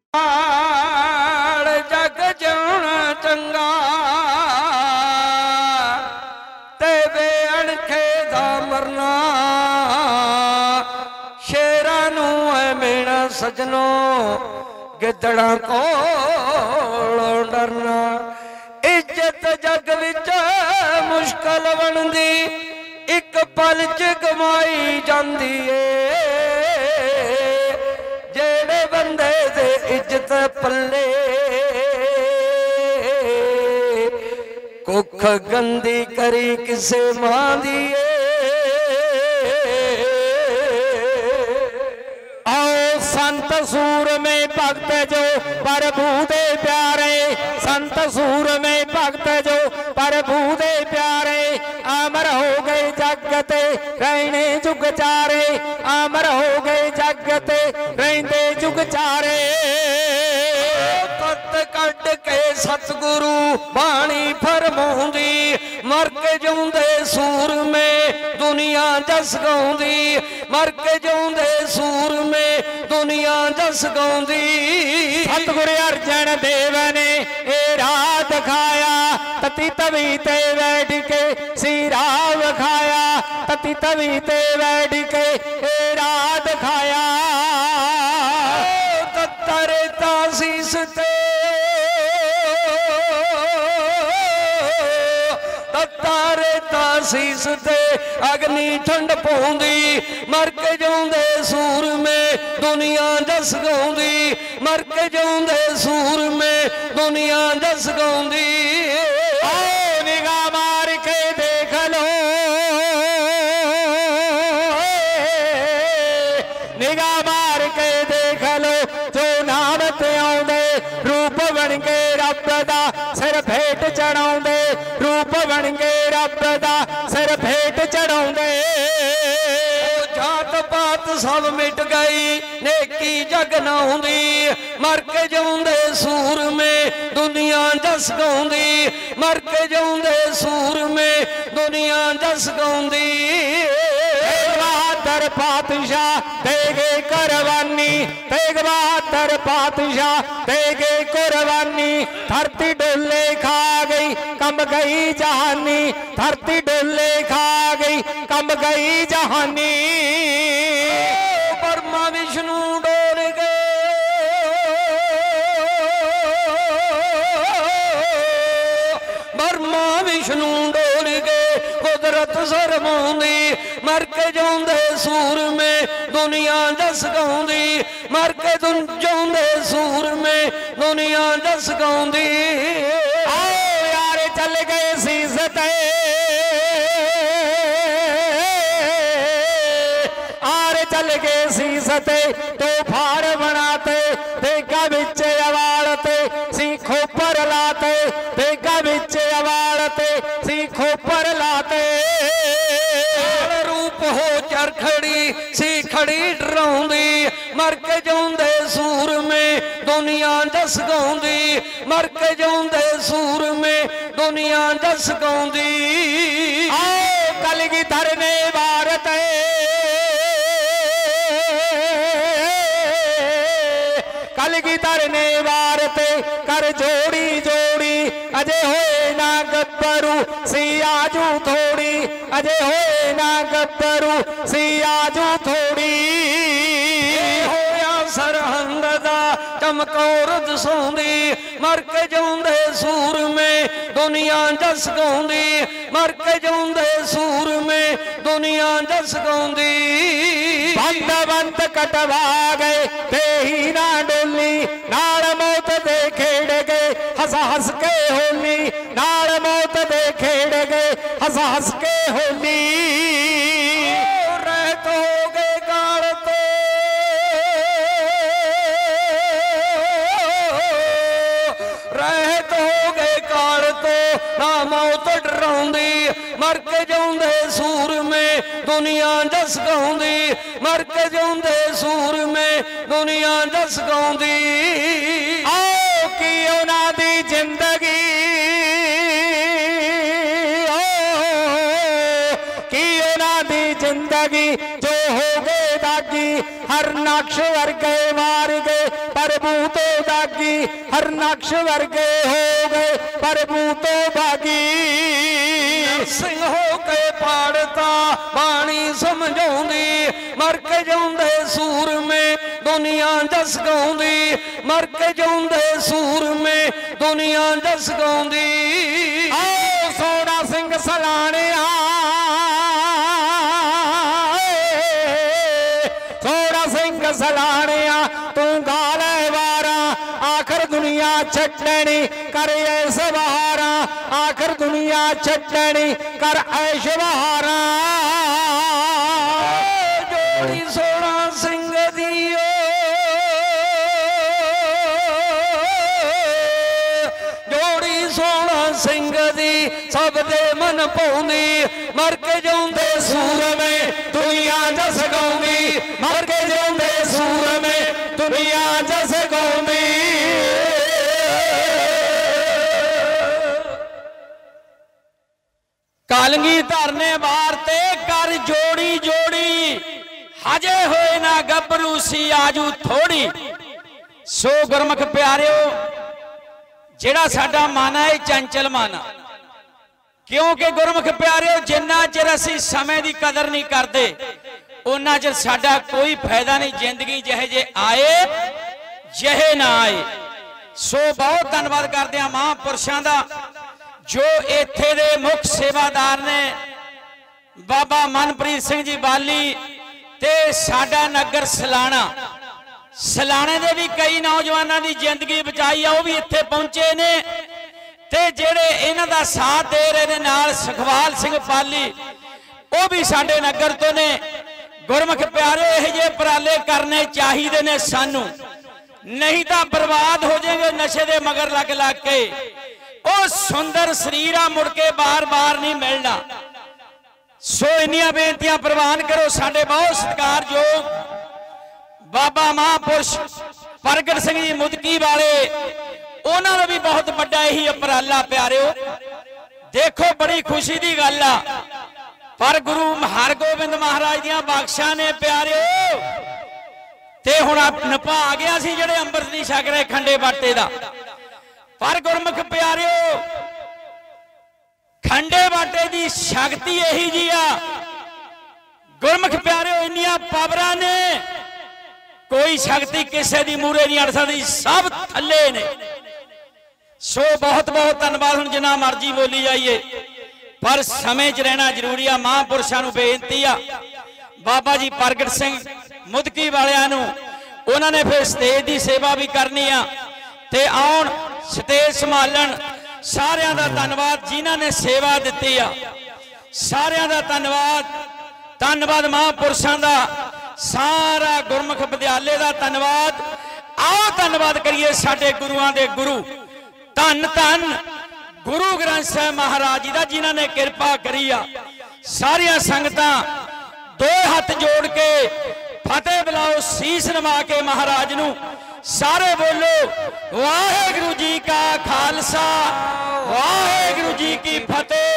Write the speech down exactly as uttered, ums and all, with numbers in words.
जग जिउणा चंगा ते बेअणखे दा मरना शेरां नूं ऐ मेरा सजनो गिदड़ा कोलों डरना। इज्जत जग विच मुश्किल बनदी एक पल च कमाई जांदी ए जेड़े बंदे दे इज्जत पल्ले कुख गंदी करी किसे मां दी संत सूर में भक्त जो प्रभु दे प्यारे संत सूर में भक्त जो प्रभु दे प्यारे अमर हो गए जगते रहने जुग चारे अमर हो गए जगते रहते जुग चारे। तत कट के सतगुरु बाणी फरमाउंदी मर के जाउंदे सूर में दुनिया जस गाउंदी मर के जाउंदे सूर में दुनिया जस गाउंदी। सतगुरु अर्जन देव ने ए राह दिखाया तती तवी ते बैठ के सीरा विखाया तती तवी ते बैठ के ए राह दिखाया। तत्तरे तासीस ते तत्तारे तासीस ते अग्नि ठंड पाउंदी मर के जाउंदे सूर में दुनिया जस गाउंदी मर के जाउंदे सूर में दुनिया जस गाउंदी। निगाह मार के देख लो निगाह मार के देख लो जो नाम ते आउंदे रूप बन के रब दा सिर भेंट चढ़ाउंदे रूप बन के रब दा सिर भेंट चढ़ाउंदे। जात पात सब मिट गई नेकी जग ना हुंदी मर के जाउंदे सूर में दुनिया जस गाउंदी मर के जाउंदे सूर में दुनिया जस गाउंदी। बहादुर पातशाह देगे कुर्बानी तेग बहादुर पातशाह देगे कुर्बानी धरती डोले खा गई कम गई जहानी धरती डोले खा गई कम गई जहानी। ब्रह्मा विष्णु डोल गए ब्रह्मा विष्णु डोल गए कुदरत शर्माउंदी मर के जाउंदे सूर में दुनिया जस गाउंदी मर के जाउंदे सूर में दुनिया जस गाउंदी। आओ यार चल गए शीस ते आर चल गए शीस ते तो फार बनाते देखा बिच अवालते सीखो पर लाते देखा बिच अवालते सीखो पर लाते। रूप हो चरखड़ी सी खड़ी डराउंदी मर के जाउंदे सूर में दुनिया जस गाउंदी मर के जाउंदे सूर में दुनिया जस गाउंदी। आओ कलगी धरने भारत कलगी धरने भारत कर जोड़ी जोड़ी अजय होए ना गब्बरू सी आजू थोड़ी अजय होए ना गब्बरू सी आजू थोड़ी। होया सरहंद दा चमकौर दसौंदी मर के जाउंदे सूर में दुनिया जस गाउंदी मर के जाउंदे सूर में दुनिया जस गाउंदी। बंद बंद कटवा गए ते ही ना डोली नाल मौत दे खेड़ गए हंस हंस के होली नाल मौत दे खेड़ गए हंस हंस के होली। रहत हो गए काल तो रहत हो गए काल तो ना मौत डराउंदी मर के जाउंदे सूर में दुनिया जस गाउंदी मर के जाउंदे सूर में दुनिया जस गाउंदी। आओ की उन्हां दी जिंदगी ओ की उन्हां दी जिंदगी जिंदगी जो हो गए दागी, हर नक्श वर्गे मार गए प्रभु तो दागी, हर नक्श वर्गे हो गए प्रभु तो भागी। सिंह हो के पाड़ता बाणी समझाउंदी, मर के जाउंदे सूर में दुनिया जस गाउंदी, मर के जाउंदे सूर में दुनिया जस गाउंदी। आओ सोहना सिंह सलाने सोहना सिंह सलाने तू गाले वारा, आखिर दुनिया छड्डनी कर ऐश बहारा, आखिर दुनिया छड्डनी कर ऐश बहारा। जोड़ी सोहना सिंह दी जोड़ी सोहना सिंह दी सब दे मन पाउंदी, मर के जाउंदे सूर में दुनिया जस गाउंदी, मर के जाउंदे सूर में दुनिया जस गाउंदी। कलगीधर ने वार ते कर जोड़ी जोड़ी, हजे होए ना गभरू सी आजू थोड़ी। सो गुरमुख प्यारिओ जेड़ा साडा मन है चंचल मन, क्योंकि गुरमुख प्यारिओ जिन्ना चिर असीं समय की कदर नहीं करते उन्ना चिर साडा कोई फायदा नहीं। जिंदगी जहे जे आए जहे ना आए। सो बहुत धन्यवाद करते हैं महापुरुषों का जो इत्थे दे मुख सेवादार ने बाबा मनप्रीत सिंह जी बाली ते साडा नगर सलाना। सलाने दे भी कई नौजवानों की जिंदगी बचाई है, वह भी इत्थे पहुंचे ने ते जेड़े इन्हां दा साथ दे रहे ने नाल सुखवाल सिंह पाली वह भी साडे नगर तो ने। गुरमुख प्यारे इह जे उपराले करने चाहिए ने सानू, नहीं तो बर्बाद हो जाएंगे नशे दे मगर लग लग के। ओ सुंदर शरीर आ मुड़ के बार बार नहीं मिलना। सो इन्नियां बेनतियां प्रवान करो। साडे बहुत सत्कारयोग बाबा महापुरुष प्रगट सिंह जी मुदकी वाले, उन्होंने भी बहुत बड़ा यही उपराला प्यारिओ। देखो बड़ी खुशी की गल आ, पर गुरु हरगोबिंद महाराज दियां बख्शां ने प्यारिओ ते हुण नपा आ गया सी जेड़े अंमृत नहीं छक रहे खंडे बाटे दा। पर गुरमुख प्यारिओ खंडे बाटे की शक्ति यही जी आ। गुरमुख प्यारिओ इन्नियां पावरां ने, कोई शक्ति किसी की मूरे नहीं अड़ सकती, सब थले ने। सो बहुत बहुत धन्यवाद। हुण जिन्ना मर्जी बोली जाइए पर समय च रहना जरूरी आ। महापुरुषों को बेनती आ, बाबा जी प्रगट सिंह मुदकी वालियां नूं उन्होंने फिर स्टेज की सेवा भी करनी आ ते आउण स्टेज संभालन। सारियां दा धन्यवाद जिन्हां ने सेवा दी आ, सारियां दा धन्यवाद। धन्यवाद महापुरुषों का, सारा गुरमुख विद्यालय का धन्यवाद। आओ धन्यवाद करिए साडे गुरुआं दे गुरु धन धन गुरु ग्रंथ साहिब महाराज जी का, जिन्हां ने कृपा करी आ। सारियां संगतां दो हाथ जोड़ के फतेह बुलाओ, शीश नवा के महाराज नूं। सारे बोलो वाहेगुरु जी का खालसा वाहेगुरु जी की फतेह।